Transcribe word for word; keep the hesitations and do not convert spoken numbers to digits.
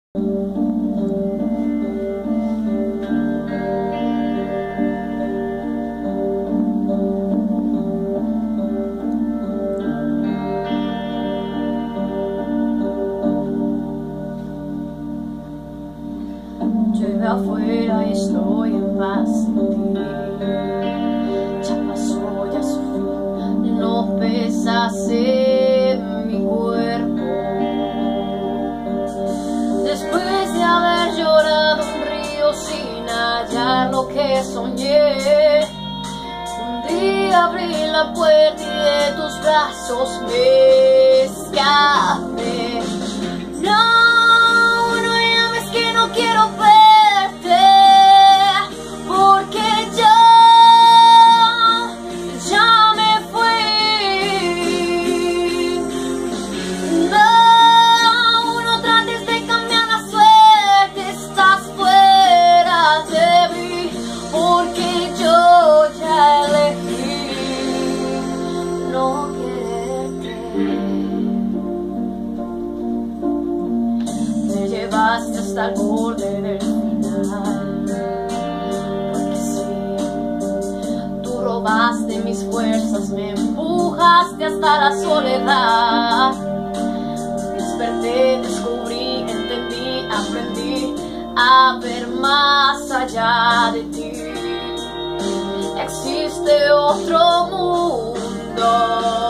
Llueve afuera y estoy en paz sin ti. Ya pasó, ya su fin, no pesas en mi cuerpo. Después de haber llorado un río sin hallar lo que soñé, un día abrí la puerta y de tus brazos me escapé. No, no llames que no quiero verte, porque yo ya me fui. No, no trates de cambiar la suerte, estás fuera de mí, porque yo ya elegí no quererte. Me llevaste hasta el borde del final, porque sí, tú robaste mis fuerzas, me empujaste hasta la soledad. Desperté, descubrí, entendí, aprendí a ver más allá de ti. Existe otro mundo.